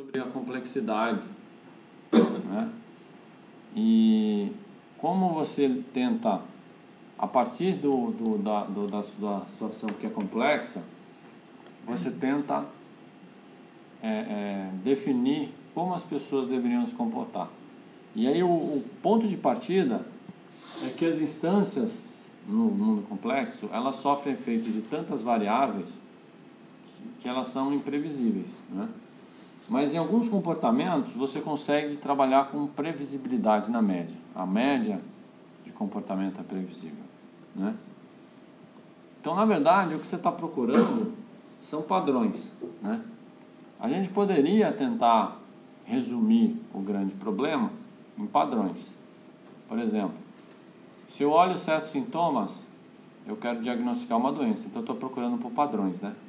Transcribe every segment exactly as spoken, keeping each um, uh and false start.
sobre a complexidade, né? E como você tenta, a partir do, do, da, do, da, da situação que é complexa, você tenta é, é, definir como as pessoas deveriam se comportar. E aí o, o ponto de partida é que as instâncias no mundo complexo, elas sofrem efeito de tantas variáveis que, que elas são imprevisíveis, né? Mas em alguns comportamentos você consegue trabalhar com previsibilidade na média. A média de comportamento é previsível, né? Então, na verdade, o que você está procurando são padrões, né? A gente poderia tentar resumir o grande problema em padrões. Por exemplo, se eu olho certos sintomas, eu quero diagnosticar uma doença, então eu estou procurando por padrões, né?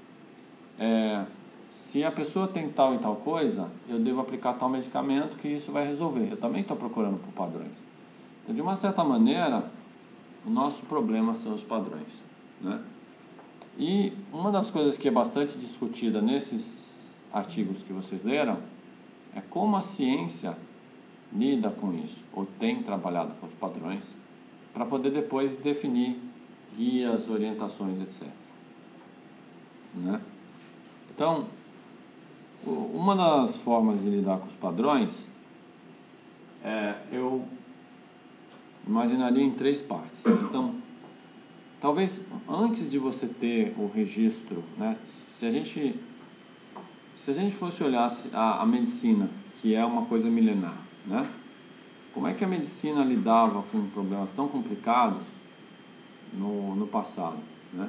É, se a pessoa tem tal e tal coisa, eu devo aplicar tal medicamento que isso vai resolver. Eu também estou procurando por padrões. Então, de uma certa maneira, o nosso problema são os padrões, né? E uma das coisas que é bastante discutida nesses artigos que vocês leram é como a ciência lida com isso, ou tem trabalhado com os padrões, para poder depois definir guias, orientações, etcétera, né? Então, uma das formas de lidar com os padrões é, eu imaginaria em três partes. Então, talvez antes de você ter o registro, né, se a gente se a gente fosse olhar a, a medicina, que é uma coisa milenar, né, como é que a medicina lidava com problemas tão complicados no, no passado, né?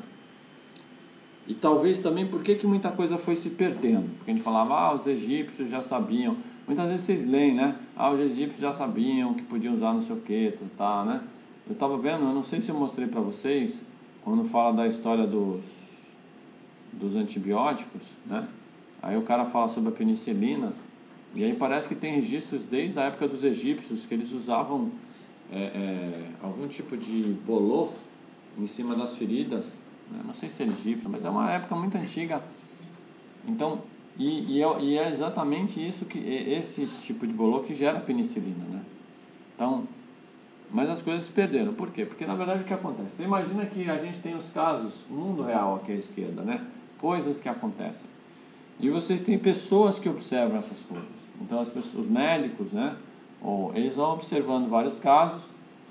E talvez também por que que muita coisa foi se perdendo. Porque a gente falava, ah, os egípcios já sabiam. Muitas vezes vocês leem, né? Ah, os egípcios já sabiam que podiam usar não sei o que, tá, né? Eu estava vendo, eu não sei se eu mostrei para vocês, quando fala da história dos, dos antibióticos, né? Aí o cara fala sobre a penicilina, e aí parece que tem registros desde a época dos egípcios, que eles usavam é, é, algum tipo de bolô em cima das feridas. Não sei se é egípcio, mas é uma época muito antiga. Então, e, e, é, e é exatamente isso que esse tipo de bolô que gera penicilina, né? Então, mas as coisas se perderam. Por quê? Porque na verdade o que acontece? Você imagina que a gente tem os casos, o mundo real aqui à esquerda, né? Coisas que acontecem. E vocês têm pessoas que observam essas coisas. Então as pessoas, os médicos, né? Ou, eles vão observando vários casos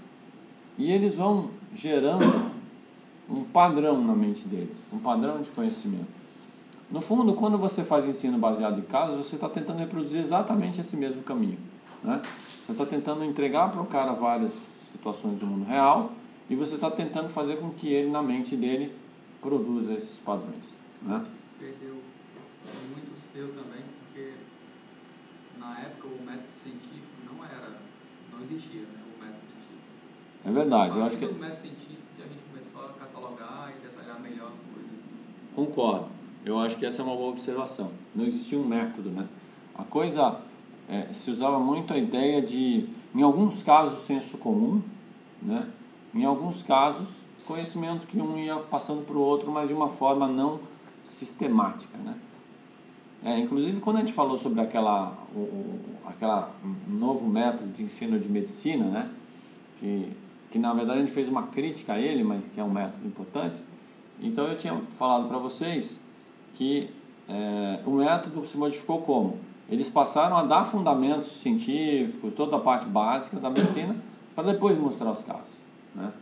e eles vão gerando um padrão na mente deles, um padrão de conhecimento. No fundo, quando você faz ensino baseado em casos, você está tentando reproduzir exatamente esse mesmo caminho, né? Você está tentando entregar para o cara várias situações do mundo real e você está tentando fazer com que ele, na mente dele, produza esses padrões, né? Perdeu muito eu também, porque na época o método científico não era, não existia, né, o método científico. É verdade, eu acho que... O método científico que a gente começou a catalogar e detalhar melhor as coisas. Concordo. Eu acho que essa é uma boa observação. Não existia um método, né? A coisa... É, se usava muito a ideia de, em alguns casos, senso comum, né? Em alguns casos, conhecimento que um ia passando para o outro, mas de uma forma não sistemática, né? É, inclusive, quando a gente falou sobre aquela, o, o, aquela novo método de ensino de medicina, né? Que, que na verdade a gente fez uma crítica a ele, mas que é um método importante. Então eu tinha falado para vocês que é, o método se modificou como? Eles passaram a dar fundamentos científicos, toda a parte básica da medicina, para depois mostrar os casos, né?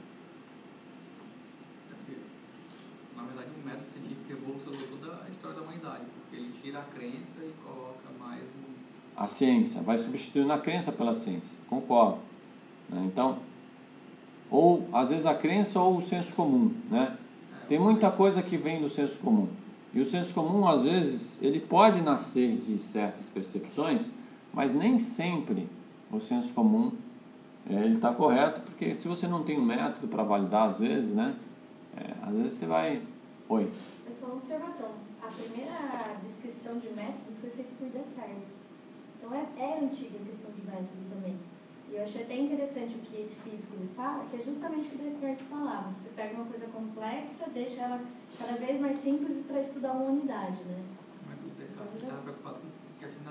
Na verdade, o método científico revolucionou toda a história da humanidade, porque ele tira a crença e coloca mais um... A ciência, vai substituindo a crença pela ciência, concordo, né? Então, ou às vezes a crença ou o senso comum, né? Tem muita coisa que vem do senso comum. E o senso comum, às vezes, ele pode nascer de certas percepções, mas nem sempre o senso comum é, ele está correto, porque se você não tem um método para validar, às vezes, né? É, às vezes você vai... Oi? É só uma observação. A primeira descrição de método foi feita por Descartes. Então é, é antiga a questão de método também. E eu achei até interessante o que esse físico ele fala, que é justamente o que Descartes falava. Você pega uma coisa complexa, deixa ela cada vez mais simples para estudar uma unidade, né? Mas o Descartes estava preocupado com que a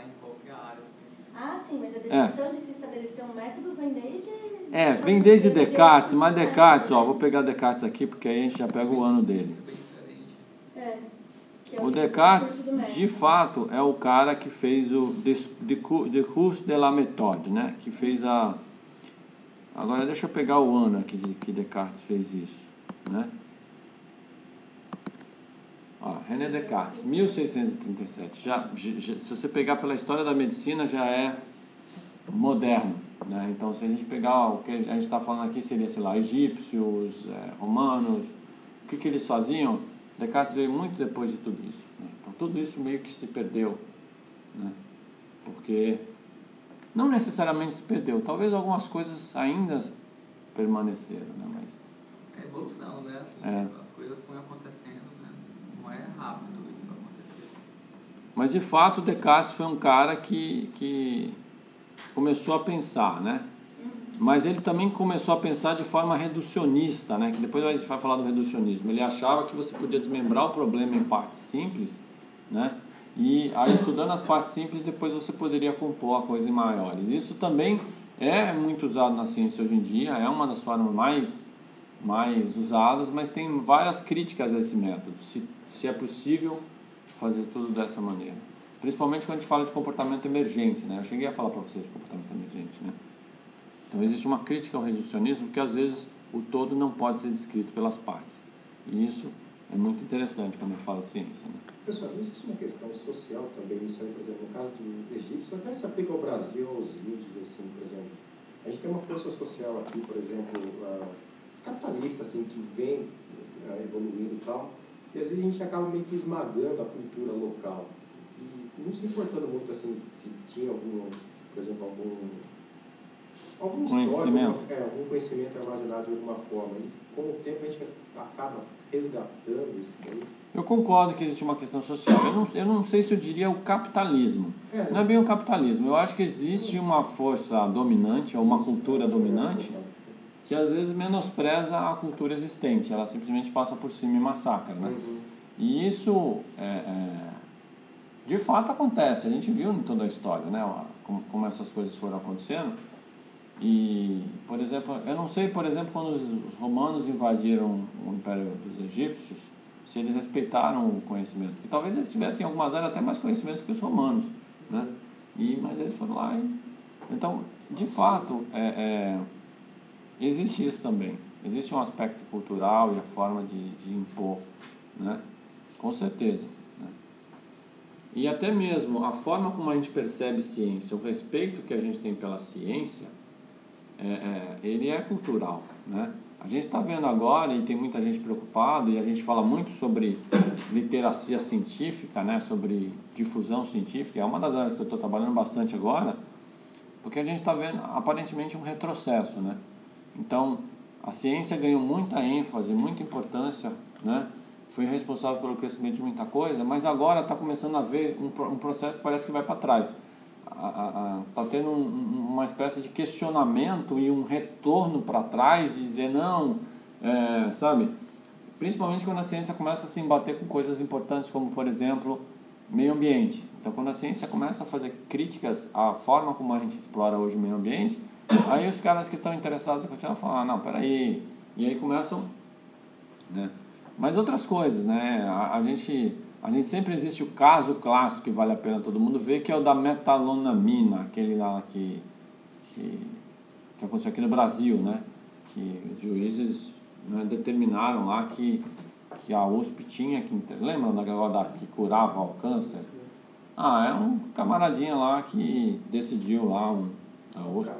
em qualquer área. Ah, sim, mas a decisão é. de se estabelecer um método vem desde... É, vem desde Descartes, mas Descartes, ó, vou pegar Descartes aqui, porque aí a gente já pega o ano dele. É. É o Descartes, de fato, é o cara que fez o Discours de la méthode, né? Que fez a... Agora, deixa eu pegar o ano aqui de que Descartes fez isso, né? Ó, René Descartes, mil seiscentos e trinta e sete. Já, já, se você pegar pela história da medicina, já é moderno, né? Então, se a gente pegar ó, o que a gente está falando aqui, seria, sei lá, egípcios, é, romanos, o que, que eles faziam? Descartes veio muito depois de tudo isso, né? Então, tudo isso meio que se perdeu, né? Porque não necessariamente se perdeu, talvez algumas coisas ainda permaneceram, né? Mas é evolução, né? Assim, é. As coisas foram acontecendo, né? Não é rápido isso acontecer. Mas de fato Descartes foi um cara que, que começou a pensar, né? Mas ele também começou a pensar de forma reducionista, né? Que depois a gente vai falar do reducionismo. Ele achava que você podia desmembrar o problema em partes simples, né? E aí, estudando as partes simples, depois você poderia compor a coisa em maiores. Isso também é muito usado na ciência hoje em dia, é uma das formas mais, mais usadas, mas tem várias críticas a esse método, se, se é possível fazer tudo dessa maneira. Principalmente quando a gente fala de comportamento emergente, né? Eu cheguei a falar para vocês de comportamento emergente, né? Então, existe uma crítica ao reducionismo, porque às vezes o todo não pode ser descrito pelas partes. E isso é muito interessante quando a gente fala de ciência, né? Pessoal, não existe uma questão social também, isso aí, por exemplo, no caso do Egito, até se aplica ao Brasil, aos índios, assim, por exemplo. A gente tem uma força social aqui, por exemplo, uh, capitalista, assim, que vem uh, evoluindo e tal, e às vezes a gente acaba meio que esmagando a cultura local. E não se importando muito, assim, se tinha algum, por exemplo, algum, algum conhecimento. História, algum, é, algum conhecimento armazenado de alguma forma. E com o tempo a gente acaba resgatando isso daí. Eu concordo que existe uma questão social. Eu não, eu não sei se eu diria o capitalismo. É, não é bem o capitalismo. Eu acho que existe uma força dominante, ou uma cultura dominante, que às vezes menospreza a cultura existente. Ela simplesmente passa por cima e massacra, né? Uhum. E isso, é, é, de fato, acontece. A gente viu em toda a história, né? Como, como essas coisas foram acontecendo. E, por exemplo, eu não sei, por exemplo, quando os romanos invadiram o Império dos Egípcios, se eles respeitaram o conhecimento. E talvez eles tivessem, em algumas áreas, até mais conhecimento que os romanos, né? E, mas eles foram lá e... Então, de fato, é, é, existe isso também. Existe um aspecto cultural e a forma de, de impor, né? Com certeza. Né? E até mesmo a forma como a gente percebe ciência, o respeito que a gente tem pela ciência, é, é, ele é cultural, né? A gente está vendo agora, e tem muita gente preocupada, e a gente fala muito sobre literacia científica, né, sobre difusão científica, é uma das áreas que eu estou trabalhando bastante agora, porque a gente está vendo aparentemente um retrocesso, né? Então, a ciência ganhou muita ênfase, muita importância, né? Foi responsável pelo crescimento de muita coisa, mas agora está começando a ver um, um processo que parece que vai para trás. Está tendo um, uma espécie de questionamento e um retorno para trás, de dizer não, é, sabe? Principalmente quando a ciência começa a se embater com coisas importantes, como, por exemplo, meio ambiente. Então, quando a ciência começa a fazer críticas à forma como a gente explora hoje o meio ambiente, aí os caras que estão interessados em continuar falam, ah, não, peraí, e aí começam, né? Mas outras coisas, né? A, a gente... A gente sempre existe o caso clássico que vale a pena todo mundo ver, que é o da metalonamina, aquele lá que, que, que aconteceu aqui no Brasil, né? Que os juízes, né, determinaram lá que, que a U S P tinha que... Lembra da negócio que curava o câncer? Ah, é um camaradinha lá que decidiu lá, um, da U S P.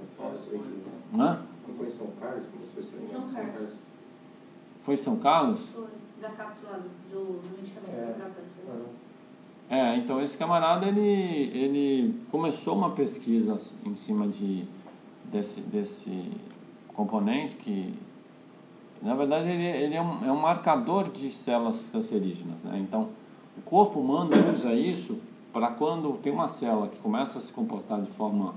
Hã? Não foi em São Carlos? Como se fosse São Carlos. Foi em São Carlos? Foi, da cápsula do, do medicamento É. para câncer. É, então esse camarada, ele, ele começou uma pesquisa em cima de, desse, desse componente que, na verdade, ele, ele é, um, é um marcador de células cancerígenas, né? Então, o corpo humano usa isso para quando tem uma célula que começa a se comportar de forma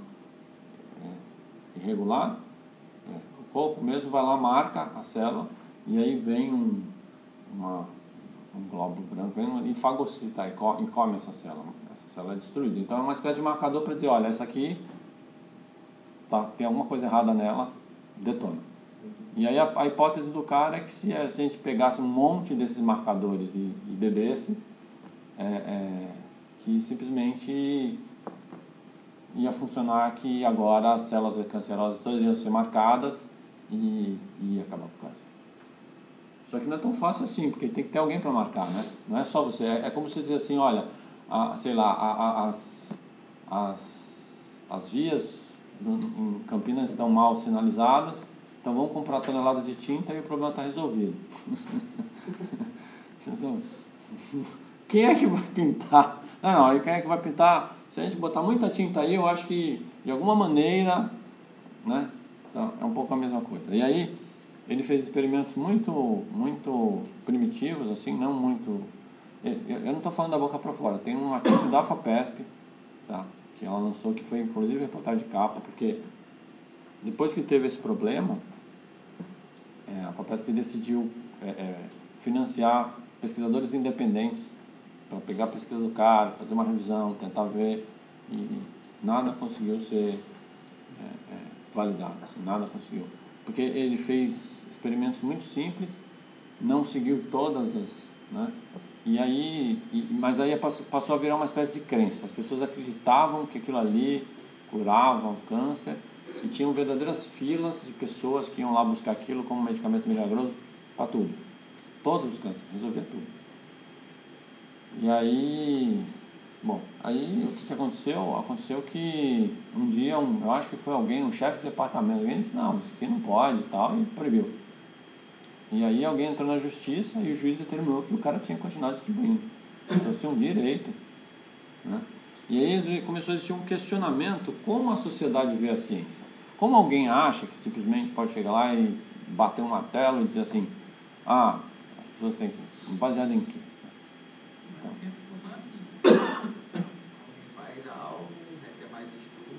é, irregular, é, o corpo mesmo vai lá, marca a célula, e aí vem um, uma, um glóbulo branco, vem e fagocita, e come essa célula, essa se ela é destruída. Então é uma espécie de marcador para dizer, olha, essa aqui tá, tem alguma coisa errada nela, detona. E aí a, a hipótese do cara é que se a gente pegasse um monte desses marcadores e, e bebesse, é, é, que simplesmente ia funcionar que agora as células cancerosas todas iam ser marcadas e, e ia acabar com o câncer. Só que não é tão fácil assim, porque tem que ter alguém para marcar, né? Não é só você, é, é como você dizer assim, olha, a, sei lá, a, a, as, as, as vias em Campinas estão mal sinalizadas, então vamos comprar toneladas de tinta e o problema está resolvido. Quem é que vai pintar? Não, não, quem é que vai pintar? Se a gente botar muita tinta aí, eu acho que de alguma maneira, né? Então, é um pouco a mesma coisa. E aí, ele fez experimentos muito, muito primitivos, assim, não muito... Eu, eu não estou falando da boca para fora, tem um artigo da FAPESP, tá? Que ela lançou, que foi inclusive reportagem de capa, porque depois que teve esse problema, é, a FAPESP decidiu é, é, financiar pesquisadores independentes para pegar a pesquisa do cara, fazer uma revisão, tentar ver, e nada conseguiu ser é, é, validado, assim, nada conseguiu. Porque ele fez experimentos muito simples, não seguiu todas as... Né? E aí, e, mas aí passou, passou a virar uma espécie de crença. As pessoas acreditavam que aquilo ali curava o câncer e tinham verdadeiras filas de pessoas que iam lá buscar aquilo como medicamento milagroso para tudo. Todos os cânceres, resolvia tudo. E aí, bom, aí o que, que aconteceu? Aconteceu que um dia, um, eu acho que foi alguém, um chefe de departamento, alguém disse, não, isso aqui não pode e tal, e proibiu. E aí alguém entrou na justiça e o juiz determinou que o cara tinha que continuar distribuindo. Então tinha um direito. Né? E aí começou a existir um questionamento, como a sociedade vê a ciência. Como alguém acha que simplesmente pode chegar lá e bater um martelo e dizer assim, ah, as pessoas têm que... baseado em quê? Então, a ciência funciona assim. Alguém faz algo, requer mais estudo,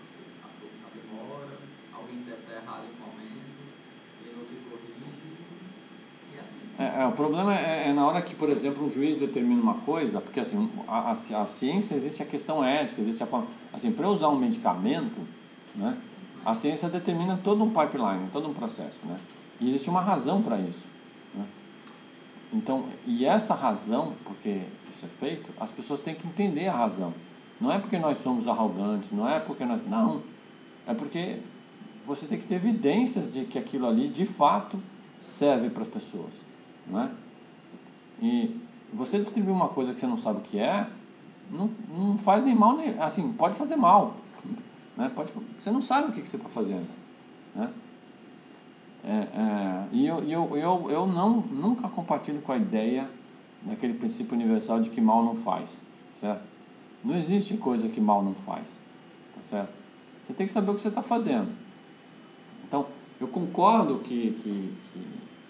a demora, alguém deve estar errado em um momento, e outro corrige, e é assim. É, é, o problema é, é na hora que, por exemplo, um juiz determina uma coisa, porque assim, a, a, a ciência existe a questão ética, existe a forma... Assim, para eu usar um medicamento, né, a ciência determina todo um pipeline, todo um processo, né? E existe uma razão para isso. Né? Então, e essa razão, porque isso é feito, as pessoas têm que entender a razão. Não é porque nós somos arrogantes, não é porque nós... Não, é porque você tem que ter evidências de que aquilo ali, de fato, serve para as pessoas. Não é? E você distribuir uma coisa que você não sabe o que é, não, não faz nem mal, nem... Assim, pode fazer mal. Né? Pode, você não sabe o que, que você está fazendo. Né? É, é, e eu, eu, eu, eu não, nunca compartilho com a ideia daquele princípio universal de que mal não faz, certo? Não existe coisa que mal não faz, tá certo? Você tem que saber o que você está fazendo. Então, eu concordo que, que, que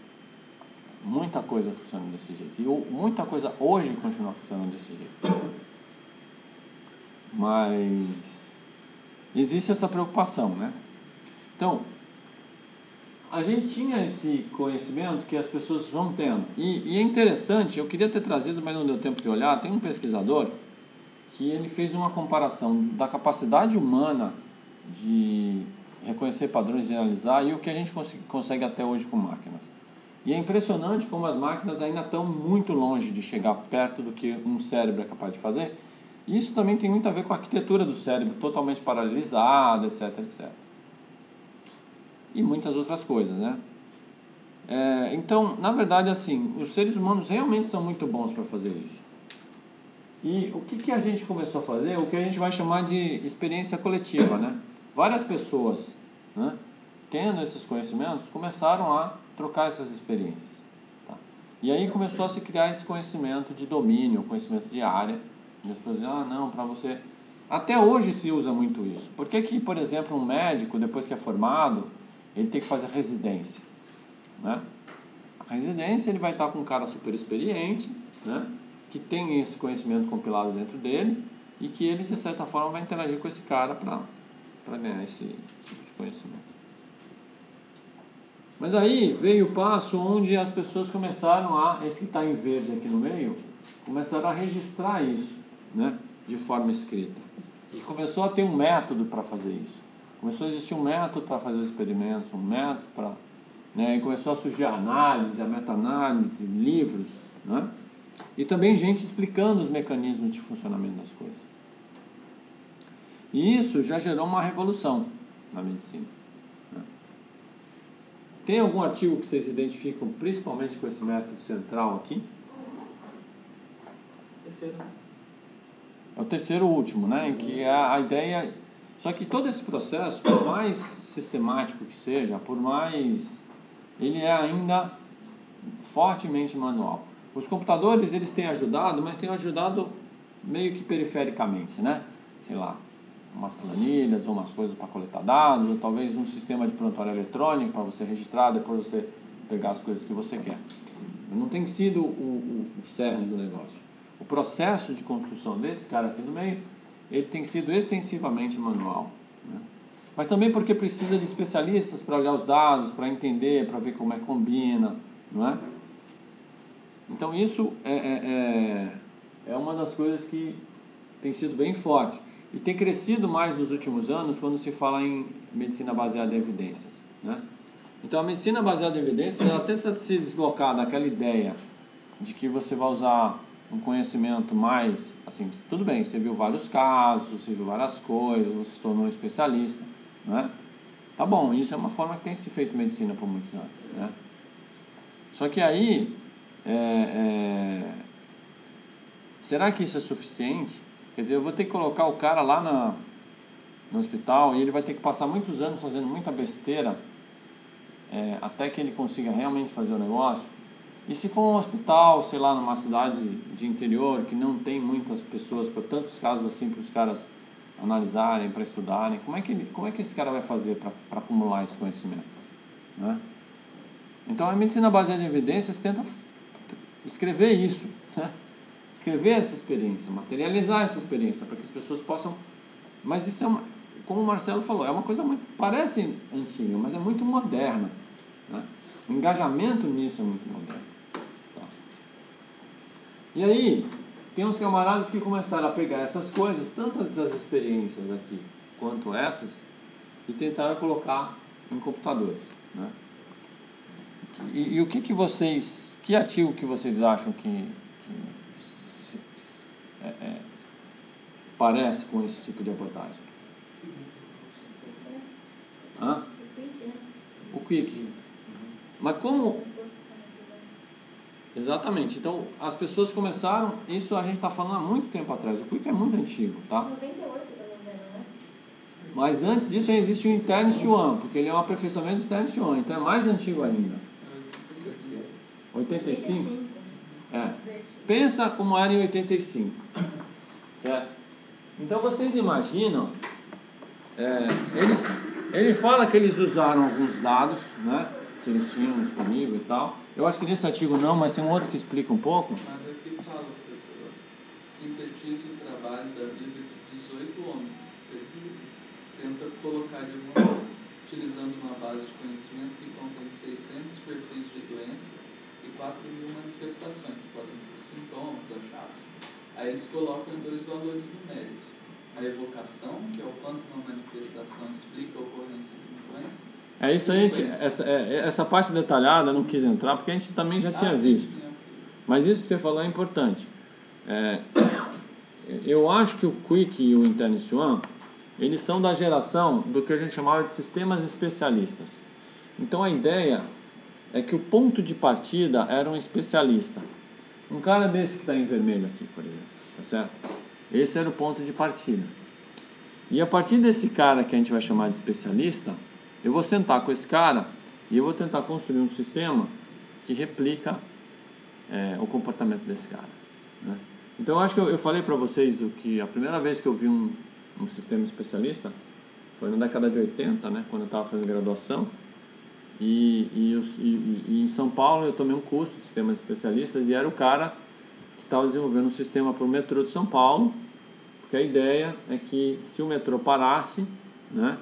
muita coisa funciona desse jeito, e muita coisa hoje continua funcionando desse jeito. Mas existe essa preocupação, né? Então, a gente tinha esse conhecimento que as pessoas vão tendo. E, e é interessante, eu queria ter trazido, mas não deu tempo de olhar, tem um pesquisador que ele fez uma comparação da capacidade humana de reconhecer padrões, generalizar, e o que a gente cons- consegue até hoje com máquinas. E é impressionante como as máquinas ainda estão muito longe de chegar perto do que um cérebro é capaz de fazer. E isso também tem muito a ver com a arquitetura do cérebro, totalmente paralelizada, etc, etcétera. E muitas outras coisas, né? É, então, na verdade, assim, os seres humanos realmente são muito bons para fazer isso. E o que, que a gente começou a fazer? O que a gente vai chamar de experiência coletiva, né? Várias pessoas, né, tendo esses conhecimentos, começaram a trocar essas experiências. Tá? E aí começou a se criar esse conhecimento de domínio, conhecimento de área. E as pessoas dizem, ah, não, para você... Até hoje se usa muito isso. Por que que, por exemplo, um médico, depois que é formado, ele tem que fazer residência? Né? A residência, ele vai estar com um cara super experiente, né, que tem esse conhecimento compilado dentro dele e que ele, de certa forma, vai interagir com esse cara para para ganhar esse tipo de conhecimento. Mas aí veio o passo onde as pessoas começaram a, esse que está em verde aqui no meio, começaram a registrar isso, né? de forma escrita. E começou a ter um método para fazer isso. Começou a existir um método para fazer os experimentos, um método para... Né, e começou a surgir a análise, a meta-análise, livros, né? E também gente explicando os mecanismos de funcionamento das coisas. E isso já gerou uma revolução na medicina, né? Tem algum artigo que vocês identificam principalmente com esse método central aqui? Terceiro. É o terceiro último, né? Em que a, a ideia... Só que todo esse processo, por mais sistemático que seja, por mais... ele é ainda fortemente manual. Os computadores, eles têm ajudado, mas têm ajudado meio que perifericamente, né? Sei lá, umas planilhas, ou umas coisas para coletar dados, ou talvez um sistema de prontuário eletrônico para você registrar, depois você pegar as coisas que você quer. Não tem sido o, o, o cerne do negócio. O processo de construção desse cara aqui no meio, ele tem sido extensivamente manual, né? Mas também porque precisa de especialistas para olhar os dados, para entender, para ver como é que combina, não é? Então isso é, é, é uma das coisas que tem sido bem forte. E tem crescido mais nos últimos anos quando se fala em medicina baseada em evidências, né? Então a medicina baseada em evidências, ela tem se deslocado daquela ideia de que você vai usar um conhecimento mais, assim, tudo bem, você viu vários casos, você viu várias coisas, você se tornou um especialista, né? Tá bom, isso é uma forma que tem se feito medicina por muitos anos, né? Só que aí, é, é, será que isso é suficiente? Quer dizer, eu vou ter que colocar o cara lá na, no hospital e ele vai ter que passar muitos anos fazendo muita besteira, é, até que ele consiga realmente fazer o negócio. E se for um hospital, sei lá, numa cidade de interior, que não tem muitas pessoas, para tantos casos assim, para os caras analisarem, para estudarem, como é que, ele, como é que esse cara vai fazer para acumular esse conhecimento, né? Então a medicina baseada em evidências tenta escrever isso, né? Escrever essa experiência, materializar essa experiência, para que as pessoas possam... Mas isso é, uma, como o Marcelo falou, é uma coisa muito... parece antiga, mas é muito moderna, né? O engajamento nisso é muito moderno. Tá. E aí, tem uns camaradas que começaram a pegar essas coisas, tanto essas experiências aqui, quanto essas, e tentaram colocar em computadores, né? E, e o que que vocês... Que artigo que vocês acham que... que se, se, é, é, parece com esse tipo de abordagem? Hã? O Quick. Mas como... Exatamente. Então, as pessoas começaram... Isso a gente está falando há muito tempo atrás. O Quick é muito antigo, tá? noventa e oito, tá vendo, né? Mas antes disso existe o Internist One, porque ele é um aperfeiçoamento do Internist One. Então é mais antigo ainda. oitenta e cinco? É. Pensa como era em oitenta e cinco. Certo? Então vocês imaginam... É, eles, ele fala que eles usaram alguns dados, né, que eles tinham disponível e tal. Eu acho que nesse artigo não, mas tem um outro que explica um pouco. Mas aqui fala, professor, sintetiza o trabalho da vida de dezoito homens. Ele tenta colocar de alguma forma, utilizando uma base de conhecimento que contém seiscentos perfis de doença e quatro mil manifestações, que podem ser sintomas, achados. Aí eles colocam dois valores numéricos. A evocação, que é o quanto uma manifestação explica a ocorrência de uma doença. É isso aí, gente, essa, é, essa parte detalhada eu não quis entrar, porque a gente também já tinha ah, visto. Sim, sim. Mas isso que você falou é importante. É, eu acho que o Quick e o Internist One, eles são da geração do que a gente chamava de sistemas especialistas. Então a ideia é que o ponto de partida era um especialista. Um cara desse que está em vermelho aqui, por exemplo, tá certo? Esse era o ponto de partida. E a partir desse cara que a gente vai chamar de especialista, eu vou sentar com esse cara e eu vou tentar construir um sistema que replica é, o comportamento desse cara, né? Então eu acho que eu, eu falei para vocês do que a primeira vez que eu vi um, um sistema especialista foi na década de oitenta, né, quando eu estava fazendo graduação. E, e, e, e em São Paulo eu tomei um curso de sistemas especialistas e era o cara que estava desenvolvendo um sistema para o metrô de São Paulo, porque a ideia é que se o metrô parasse, né,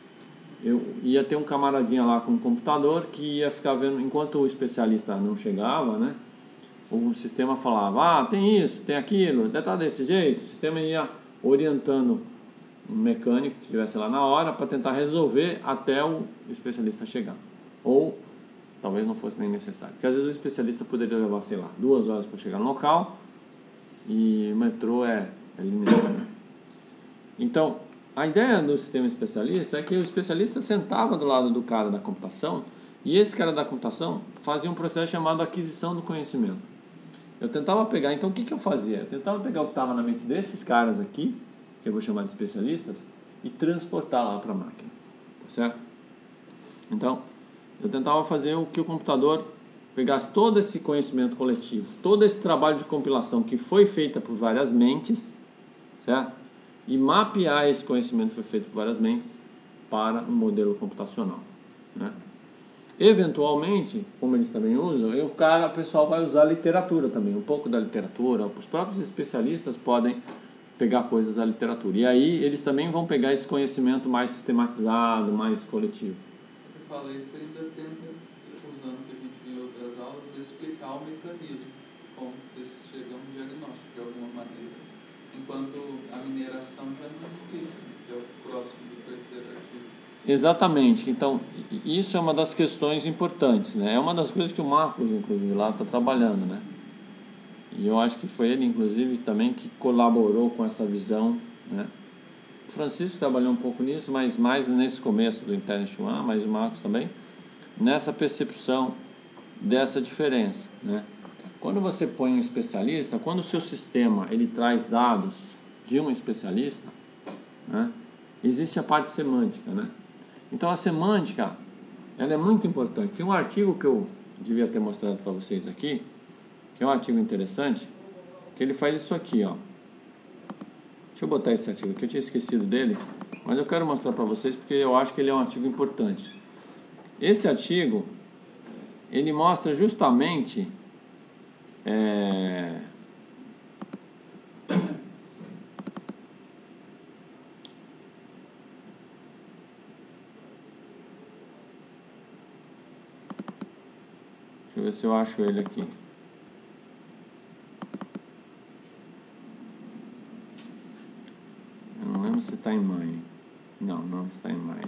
eu ia ter um camaradinha lá com um computador que ia ficar vendo, enquanto o especialista não chegava, né, o sistema falava, ah, tem isso, tem aquilo, está desse jeito, o sistema ia orientando um mecânico que estivesse lá na hora para tentar resolver até o especialista chegar. Ou talvez não fosse nem necessário, porque às vezes o especialista poderia levar, sei lá, duas horas para chegar no local e o metrô é, é limitado. Então, a ideia do sistema especialista é que o especialista sentava do lado do cara da computação e esse cara da computação fazia um processo chamado aquisição do conhecimento. Eu tentava pegar, então o que, que eu fazia? Eu tentava pegar o que estava na mente desses caras aqui, que eu vou chamar de especialistas, e transportar lá para a máquina, tá certo? Então, eu tentava fazer o que o computador pegasse todo esse conhecimento coletivo, todo esse trabalho de compilação que foi feito por várias mentes, certo? E mapear esse conhecimento que foi feito por várias mentes para um modelo computacional, né? Eventualmente, como eles também usam, o cara, o pessoal vai usar literatura também, um pouco da literatura. Os próprios especialistas podem pegar coisas da literatura. E aí eles também vão pegar esse conhecimento mais sistematizado, mais coletivo. Eu falei, você ainda tenta, usando o que a gente viu em outras aulas, explicar o mecanismo, como você chega a um diagnóstico de alguma maneira. Enquanto a mineração já não explica, que é o próximo do terceiro artigo. Exatamente. Então, isso é uma das questões importantes, né? É uma das coisas que o Marcos, inclusive, lá está trabalhando, né? E eu acho que foi ele, inclusive, também que colaborou com essa visão, né? O Francisco trabalhou um pouco nisso, mas mais nesse começo do Internet One, mas o Marcos também, nessa percepção dessa diferença, né? Quando você põe um especialista, quando o seu sistema ele traz dados de um especialista, né? Existe a parte semântica, né? Então a semântica, ela é muito importante. Tem um artigo que eu devia ter mostrado para vocês aqui, que é um artigo interessante, que ele faz isso aqui, ó. Deixa eu botar esse artigo aqui, eu tinha esquecido dele, mas eu quero mostrar para vocês porque eu acho que ele é um artigo importante. Esse artigo, ele mostra justamente é, deixa eu ver se eu acho ele aqui. Eu não lembro se está em Mine. Não, não está em Mine.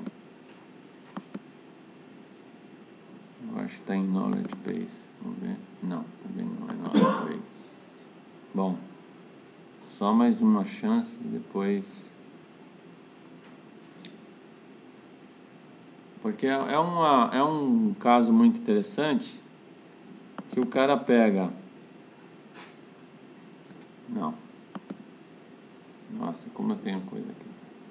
Eu acho que está em Knowledge Base. Vamos ver. Não, também não é Knowledge Base. Bom, só mais uma chance e depois... Porque é, uma, é um caso muito interessante que o cara pega... Não. Nossa, como eu tenho coisa aqui.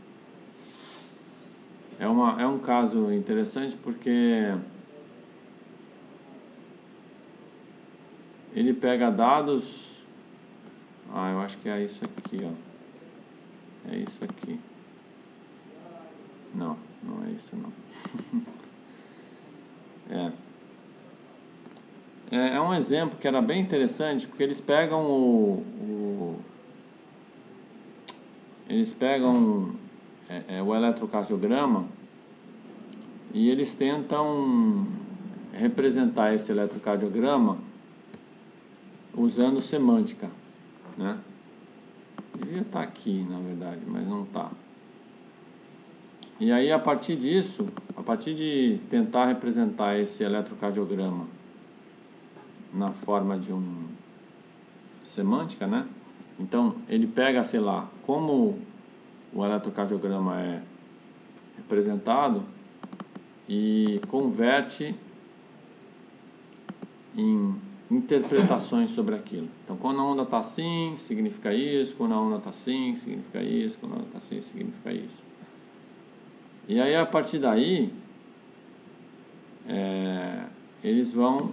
É, uma, é um caso interessante porque ele pega dados... Ah, eu acho que é isso aqui, ó. É isso aqui. Não, não é isso não. é. é. É um exemplo que era bem interessante, porque eles pegam o... o eles pegam é, é, o eletrocardiograma e eles tentam representar esse eletrocardiograma usando semântica, né? Devia estar aqui, na verdade, mas não está. E aí, a partir disso, a partir de tentar representar esse eletrocardiograma na forma de um semântica, né? Então, ele pega, sei lá, como o eletrocardiograma é representado e converte em interpretações sobre aquilo. Então, quando a onda está assim, significa isso, quando a onda está assim, significa isso, quando a onda está assim, significa isso. E aí, a partir daí, é, eles vão...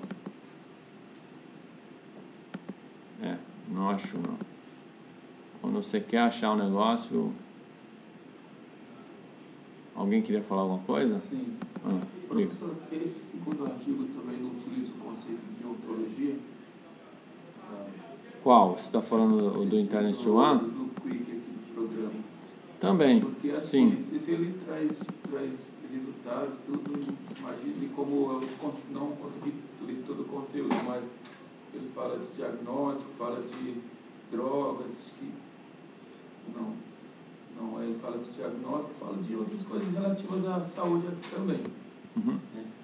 É, não acho não. Quando você quer achar um negócio... Alguém queria falar alguma coisa? Sim. Ah, professor, esse segundo artigo também não utiliza o conceito de ontologia? Qual? Você está falando do, do Internet One? Do, do Quick aqui do programa. Também, porque, assim, sim. Se ele traz, traz resultados, tudo, imagine como eu cons não consegui ler todo o conteúdo, mas ele fala de diagnóstico, fala de drogas, acho que não, não, ele fala de diagnóstico, fala de outras coisas relativas à saúde aqui também. Uhum.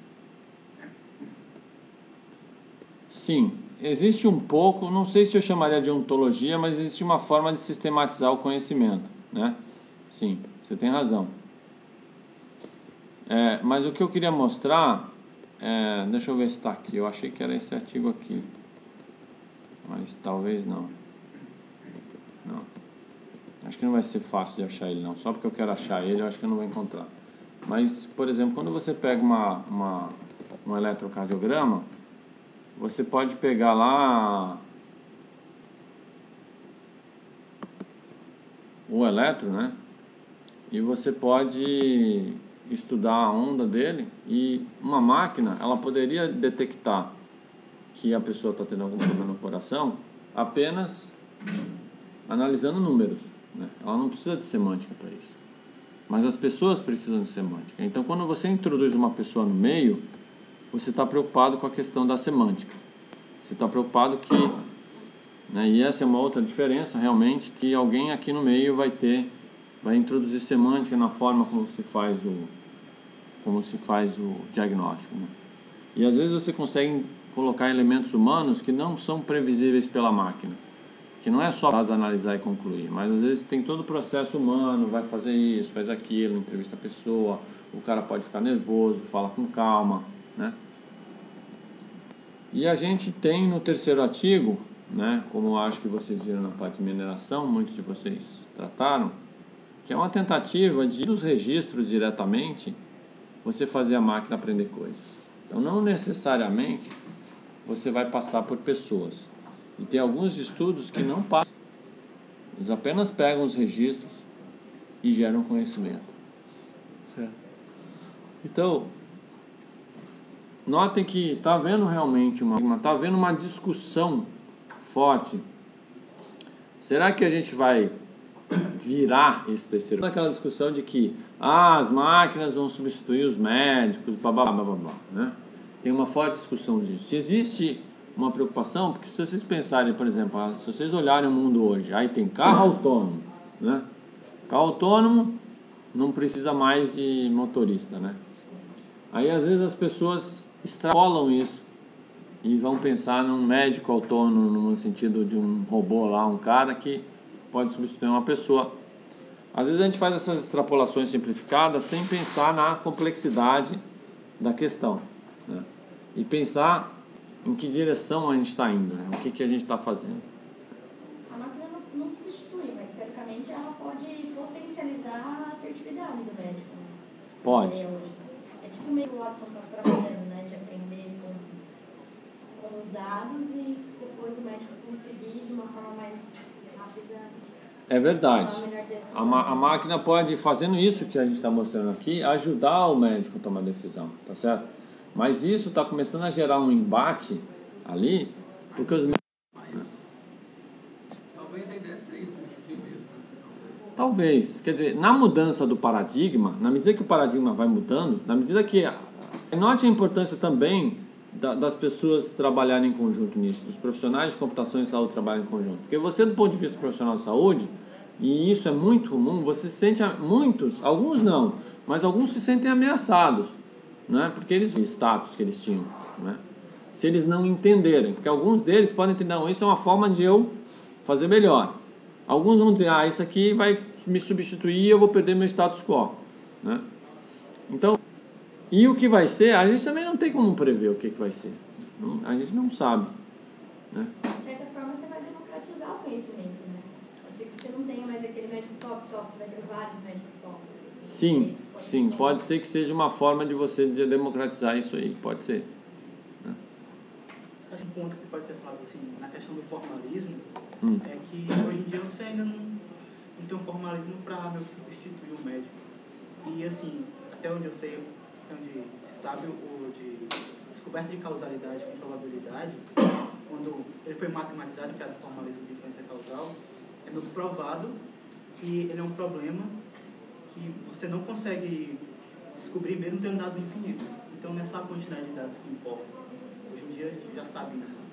Sim, existe um pouco, não sei se eu chamaria de ontologia, mas existe uma forma de sistematizar o conhecimento, né? Sim, você tem razão. É, mas o que eu queria mostrar, é, deixa eu ver se está aqui, eu achei que era esse artigo aqui, mas talvez não. Não. Acho que não vai ser fácil de achar ele não, só porque eu quero achar ele, eu acho que eu não vou encontrar. Mas, por exemplo, quando você pega uma, uma, um eletrocardiograma, você pode pegar lá o eletro, né? E você pode estudar a onda dele, e uma máquina, ela poderia detectar que a pessoa está tendo algum problema no coração apenas analisando números, né? Ela não precisa de semântica para isso. Mas as pessoas precisam de semântica. Então, quando você introduz uma pessoa no meio, você está preocupado com a questão da semântica. Você está preocupado que, né, e essa é uma outra diferença realmente, que alguém aqui no meio vai ter, vai introduzir semântica na forma como se faz o, como se faz o diagnóstico, né? E às vezes você consegue colocar elementos humanos que não são previsíveis pela máquina, que não é só analisar e concluir, mas às vezes tem todo o processo humano, vai fazer isso, faz aquilo, entrevista a pessoa, o cara pode ficar nervoso, fala com calma, né? E a gente tem no terceiro artigo, né, como eu acho que vocês viram na parte de mineração, muitos de vocês trataram, que é uma tentativa de, nos registros diretamente, você fazer a máquina aprender coisas. Então, não necessariamente você vai passar por pessoas. E tem alguns estudos que não passam. Eles apenas pegam os registros e geram conhecimento. Certo? Então, notem que está havendo realmente uma, está havendo uma discussão forte. Será que a gente vai virar esse terceiro? Aquela discussão de que ah, as máquinas vão substituir os médicos, blá, blá, blá, blá, blá, né? Tem uma forte discussão disso. Se existe uma preocupação, porque se vocês pensarem, por exemplo, se vocês olharem o mundo hoje, aí tem carro autônomo, né? Carro autônomo não precisa mais de motorista, né? Aí às vezes as pessoas extrapolam isso e vão pensar num médico autônomo, no sentido de um robô lá, um cara que pode substituir uma pessoa. Às vezes a gente faz essas extrapolações simplificadas sem pensar na complexidade da questão, né? E pensar em que direção a gente está indo, né? O que, que a gente está fazendo. A máquina não, não substitui, mas teoricamente ela pode potencializar a assertividade do médico. Pode. É, é tipo meio que o Watson está trabalhando, né? De aprender com, com os dados e depois o médico conseguir de uma forma mais rápida. É verdade. A, ma a máquina pode, fazendo isso que a gente está mostrando aqui, ajudar o médico a tomar decisão, tá certo? Mas isso está começando a gerar um embate ali, porque os médicos... Talvez a ideia seja substituir mesmo. Talvez. Quer dizer, na mudança do paradigma, na medida que o paradigma vai mudando, na medida que... Note a importância também da, das pessoas trabalharem em conjunto nisso, dos profissionais de computação e saúde trabalharem em conjunto. Porque você, do ponto de vista profissional de saúde, e isso é muito comum, você se sente... Muitos, alguns não, mas alguns se sentem ameaçados, né? Porque eles o status que eles tinham, né? Se eles não entenderem, porque alguns deles podem entender, não, isso é uma forma de eu fazer melhor. Alguns vão dizer, ah, isso aqui vai me substituir e eu vou perder meu status quo, né? Então, e o que vai ser, a gente também não tem como prever o que, que vai ser. A gente não sabe, né? De certa forma, você vai democratizar o conhecimento, né? Pode ser que você não tenha mais aquele médico top, top, você vai ter vários médicos top. Sim, sim, pode ser que seja uma forma de você democratizar isso aí, pode ser. Né? Acho que um ponto que pode ser falado assim, na questão do formalismo, hum. é que hoje em dia você ainda não, não tem um formalismo para substituir o médico. E assim, até onde eu sei, até onde se sabe, o de descoberta de causalidade com probabilidade, quando ele foi matematizado, que é o formalismo de influência causal, é meio provado que ele é um problema que você não consegue descobrir mesmo tendo dados infinitos. Então não é só a quantidade de dados que importa. Hoje em dia a gente já sabe isso.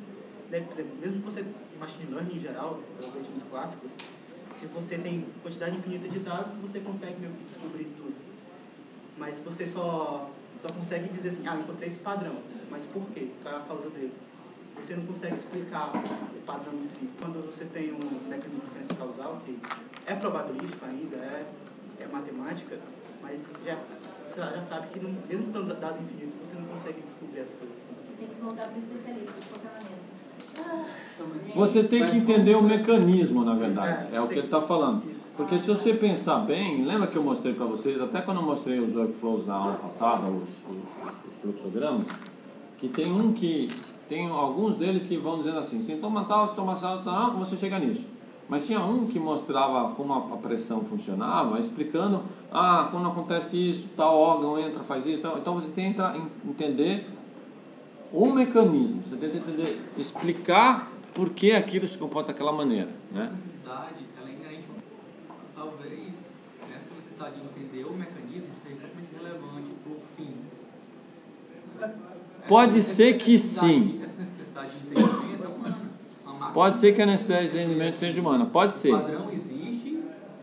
né, por exemplo, mesmo que você, machine learning em geral, algoritmos clássicos, se você tem quantidade infinita de dados, você consegue meio que descobrir tudo. Mas você só, só consegue dizer assim, ah, eu encontrei esse padrão, mas por quê? Qual é a causa dele? Você não consegue explicar o padrão em si. Quando você tem um mecanismo de diferença causal, que é probabilístico ainda, é, é matemática, mas já, você já sabe que, não, mesmo com dados infinitos, você não consegue descobrir as coisas assim. Você tem que voltar para o especialista de qualquer maneira. Você tem que entender o mecanismo, na verdade, é o que ele está falando. Porque se você pensar bem, lembra que eu mostrei para vocês, até quando eu mostrei os workflows na aula passada, os, os, os fluxogramas, que tem um que, tem alguns deles que vão dizendo assim, sintoma tal, sintoma tal, tal, você chega nisso. Mas tinha um que mostrava como a pressão funcionava, explicando, ah, quando acontece isso, tal órgão entra, faz isso, tal. Então você tenta entender o mecanismo, você tenta entender, explicar por que aquilo se comporta daquela maneira, né? Essa necessidade, ela é inerente, talvez essa necessidade de entender o mecanismo seja totalmente relevante para o fim. Pode essa, ser essa que sim. Essa necessidade de entendimento é humana. Pode ser que a necessidade de entendimento seja humana, pode ser. O padrão existe.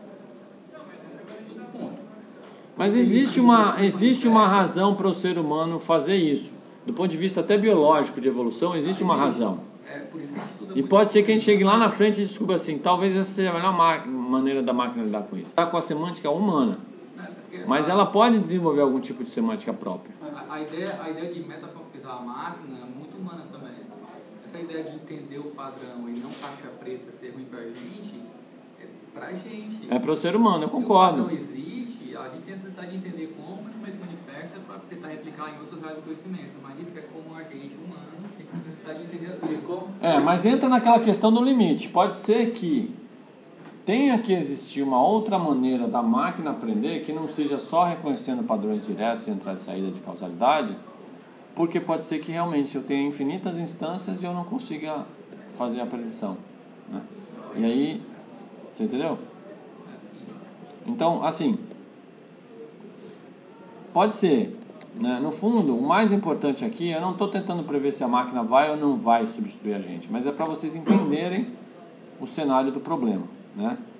Ponto. Mas existe uma, existe uma razão para o ser humano fazer isso. Do ponto de vista até biológico de evolução, existe uma razão. É por isso que a gente estuda E muito. pode ser que a gente chegue lá na frente e descubra assim, talvez essa seja a melhor ma- maneira da máquina lidar com isso. Está com a semântica humana, É, porque mas a, ela pode desenvolver algum tipo de semântica própria. a, a, ideia, a ideia de metafisizar a máquina é muito humana também. Essa ideia de entender o padrão e não caixa preta ser ruim pra gente, é pra gente. É para o ser humano, eu Se o concordo. padrão existe, a gente tem a necessidade de entender como ele se manifesta para tentar replicar em outras áreas do conhecimento. Mas isso é como a gente, humano, tem a necessidade de entender as coisas. É, mas entra naquela questão do limite. Pode ser que tenha que existir uma outra maneira da máquina aprender que não seja só reconhecendo padrões diretos de entrada e saída de causalidade, porque pode ser que realmente eu tenha infinitas instâncias e eu não consiga fazer a predição, né? E aí, você entendeu? Então, assim, pode ser, né? No fundo, o mais importante aqui, eu não estou tentando prever se a máquina vai ou não vai substituir a gente, mas é para vocês entenderem o cenário do problema, né?